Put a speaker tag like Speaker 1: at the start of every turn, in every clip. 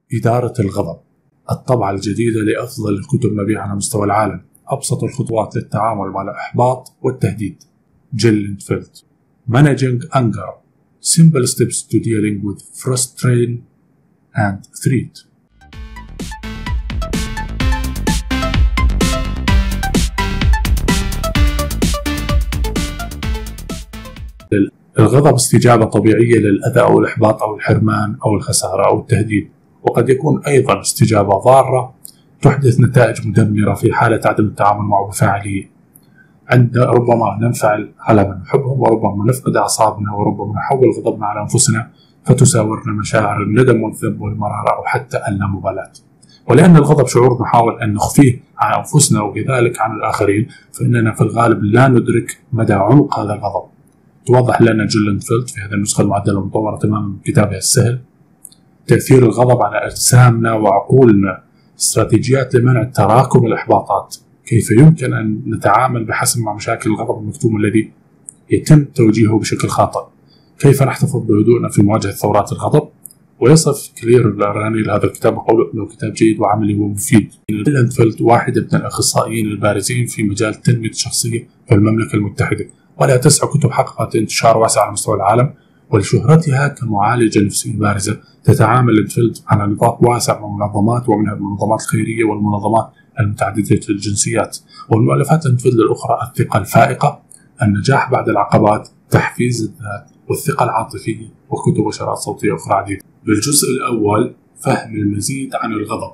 Speaker 1: إدارة الغضب، الطبعة الجديدة لأفضل الكتب مبيعاً على مستوى العالم، أبسط الخطوات للتعامل مع الإحباط والتهديد. جيل ليندفيلد. Managing Anger: Simple Steps to Dealing with Frustration and Threat. الغضب استجابة طبيعية للأذى أو الإحباط أو الحرمان أو الخسارة أو التهديد، وقد يكون أيضا استجابة ضارة تحدث نتائج مدمرة في حالة عدم التعامل معه بفاعلية. ربما ننفعل على من نحبهم، وربما نفقد أعصابنا، وربما نحول غضبنا على أنفسنا فتساورنا مشاعر الندم والذنب والمرارة أو حتى اللامبالاة. ولأن الغضب شعور نحاول أن نخفيه عن أنفسنا وكذلك عن الآخرين، فإننا في الغالب لا ندرك مدى عمق هذا الغضب. توضح لنا جيل ليندفيلد في هذه النسخة المعدلة المطورة تماما من كتابها السهل تأثير الغضب على أجسامنا وعقولنا، استراتيجيات لمنع تراكم الإحباطات، كيف يمكن أن نتعامل بحسب مع مشاكل الغضب المكتوم الذي يتم توجيهه بشكل خاطئ، كيف نحتفظ بهدوءنا في مواجهة ثورات الغضب. ويصف كلير الأراني لهذا الكتاب بقوله أنه كتاب جيد وعملي ومفيد. ليندفيلد واحد من الأخصائيين البارزين في مجال التنمية الشخصية في المملكة المتحدة، ولا تسع كتب حققت انتشار واسع على مستوى العالم. ولشهرتها كمعالجة نفسية بارزة تتعامل ليندفيلد على نطاق واسع من المنظمات، ومنها المنظمات الخيرية والمنظمات المتعددة الجنسيات. والمؤلفات ليندفيلد الأخرى: الثقة الفائقة، النجاح بعد العقبات، تحفيز الذات، والثقة العاطفية، وكتب وشرائط صوتية أخرى عديدة. بالجزء الأول فهم المزيد عن الغضب.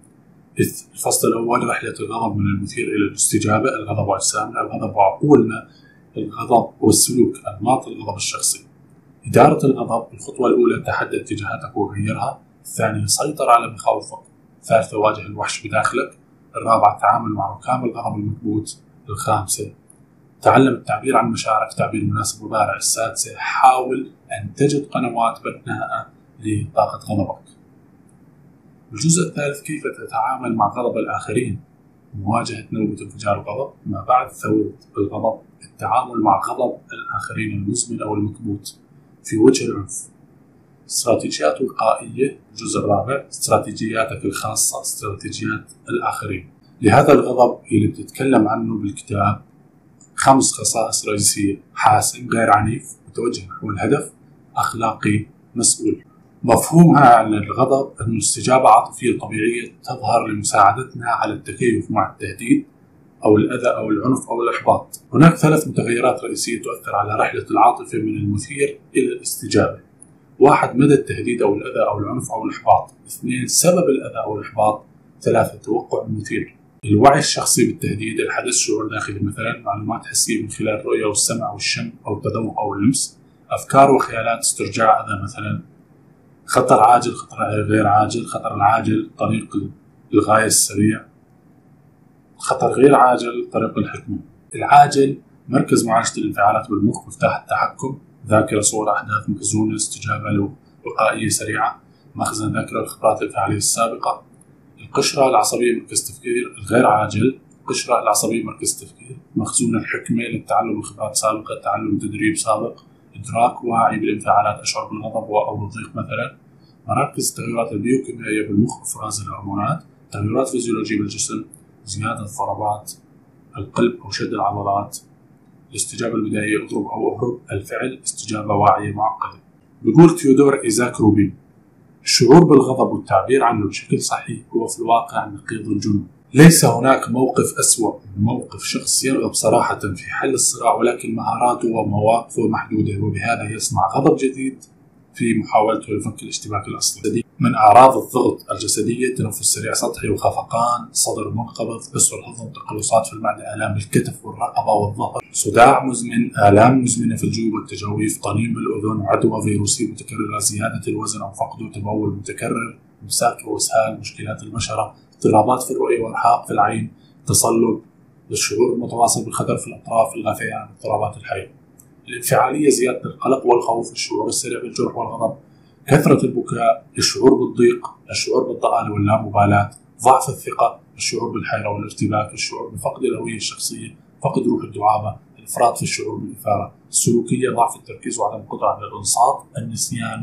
Speaker 1: الفصل الأول: رحلة الغضب من المثير إلى الاستجابة، الغضب وأجسامنا، الغضب وعقولنا، الغضب والسلوك، أنماط الغضب الشخصي. إدارة الغضب: الخطوة الأولى تحدد اتجاهاتك وغيرها، الثانية سيطر على مخاوفك، الثالثة واجه الوحش بداخلك، الرابعة تعامل مع ركام الغضب المكبوت، الخامسة تعلم التعبير عن مشاعرك تعبير مناسب وبارع، السادسة حاول أن تجد قنوات بناءة لطاقة غضبك. الجزء الثالث: كيف تتعامل مع غضب الآخرين، مواجهة نوبة انفجار الغضب، ما بعد ثورة الغضب، التعامل مع غضب الآخرين المزمن أو المكبوت في وجه العنف، استراتيجيات وقائية. الجزء الرابع: استراتيجياتك الخاصة، استراتيجيات الآخرين. لهذا الغضب اللي بتتكلم عنه بالكتاب 5 خصائص رئيسية: حاسم، غير عنيف، متوجه نحو الهدف، أخلاقي، مسؤول. مفهومها عن الغضب أنه استجابة عاطفية طبيعية تظهر لمساعدتنا على التكيف مع التهديد أو الأذى أو العنف أو الإحباط. هناك 3 متغيرات رئيسية تؤثر على رحلة العاطفة من المثير إلى الاستجابة: 1. مدى التهديد أو الأذى أو العنف أو الإحباط. 2. سبب الأذى أو الإحباط. 3. توقع المثير. الوعي الشخصي بالتهديد: الحدث، شعور داخلي مثلا، معلومات حسية من خلال الرؤية والسمع والشم أو التذوق أو اللمس، أفكار وخيالات، استرجاع أذى مثلا، خطر عاجل، خطر غير عاجل، خطر العاجل طريق الغاية السريع، خطر غير عاجل طريق الحكمة. العاجل: مركز معالجة الانفعالات بالمخ، مفتاح التحكم، ذاكرة، صور، أحداث مخزونة، استجابة وقائية سريعة، مخزن ذاكرة الخبرات الفعالية السابقة. القشرة العصبية مركز تفكير. الغير عاجل: القشرة العصبية مركز تفكير، مخزون الحكمة للتعلم من خبرات سابقة، تعلم تدريب سابق، إدراك واعي بالانفعالات، أشعر بالغضب أو الضيق مثلا. مراكز التغيرات البيوكيميائية بالمخ، إفراز الهرمونات، تغيرات فيزيولوجية بالجسم، زيادة ضربات القلب أو شد العضلات. الاستجابة البدائية: اضرب أو اهرب. الفعل: استجابة واعية معقدة. بيقول تيودور إيزاك روبين: الشعور بالغضب والتعبير عنه بشكل صحيح هو في الواقع نقيض الجنون. ليس هناك موقف أسوأ من موقف شخص يرغب صراحة في حل الصراع، ولكن مهاراته ومواقفه محدودة، وبهذا يصنع غضب جديد في محاولته لفك الاشتباك الأصلي. من أعراض الضغط الجسدية: تنفس سريع سطحي وخفقان، صدر منقبض، قسوة الهضم، تقلصات في المعدة، آلام بالكتف والرقبة والظهر، صداع مزمن، آلام مزمنة في الجيوب والتجاويف، طنين بالأذن، عدوى فيروسية متكررة، زيادة الوزن أو فقده، تبول متكرر، إمساك وإسهال، مشكلات البشرة، اضطرابات في الرؤية وإرهاق في العين، تصلب، الشعور المتواصل بالخطر في الأطراف، الغثيان، اضطرابات الحياة. الانفعالية: زيادة القلق والخوف، الشعور السريع بالجرح والغضب، كثرة البكاء، الشعور بالضيق، الشعور بالضآلة واللامبالاة، ضعف الثقة، الشعور بالحيرة والارتباك، الشعور بفقد الهوية الشخصية، فقد روح الدعابة، الإفراط في الشعور بالإثارة، السلوكية: ضعف التركيز وعدم القدرة على الإنصات، النسيان،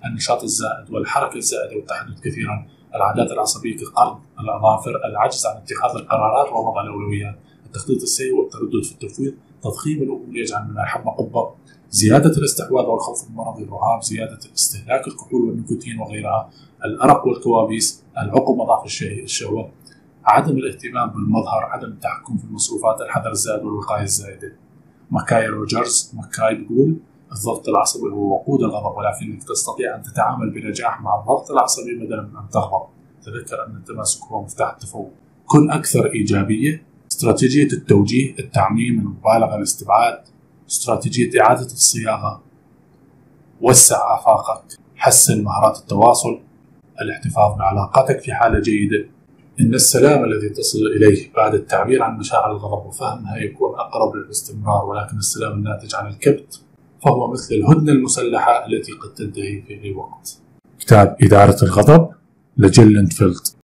Speaker 1: النشاط الزائد والحركة الزائدة والتحدث كثيرا، العادات العصبية كقرض الأظافر، العجز عن اتخاذ القرارات ووضع الأولويات، التخطيط السيء والتردد في التفويض، تضخيم الأمور يجعل من الحب قبة، زيادة الاستحواذ والخوف المرضي، الرهاب، زيادة استهلاك الكحول والنيكوتين وغيرها، الأرق والكوابيس، العقم وضعف الشهوة، عدم الاهتمام بالمظهر، عدم التحكم في المصروفات، الحذر الزائد والوقاية الزائدة. ماكاي روجرز بيقول الضغط العصبي هو وقود الغضب، ولكنك تستطيع أن تتعامل بنجاح مع الضغط العصبي بدلا من أن تغضب. تذكر أن التماسك هو مفتاح التفوق. كن أكثر إيجابية. استراتيجية التوجيه، التعميم، المبالغة، الاستبعاد. استراتيجية إعادة الصياغة، وسع آفاقك، حسن مهارات التواصل، الاحتفاظ بعلاقاتك في حالة جيدة. إن السلام الذي تصل إليه بعد التعبير عن مشاعر الغضب وفهمها يكون أقرب للاستمرار، ولكن السلام الناتج عن الكبت فهو مثل الهدنة المسلحة التي قد تنتهي في أي وقت. كتاب إدارة الغضب لجيل ليندفيلد.